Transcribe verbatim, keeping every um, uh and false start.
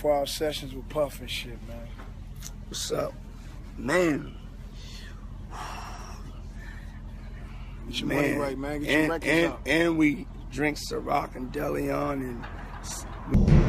twenty-four hour sessions with Puff and shit, man. What's up? Man. Get your man. money right, man. Get and, your records and, out. And we drink Ciroc and Deleon and...